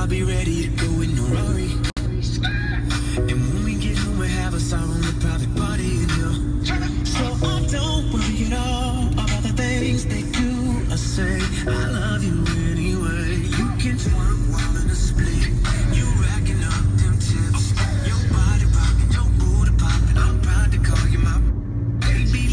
I'll be ready to go in no Rari. And when we get home, we have us our own private party, you know. So I don't worry at all about the things they do or say. I love you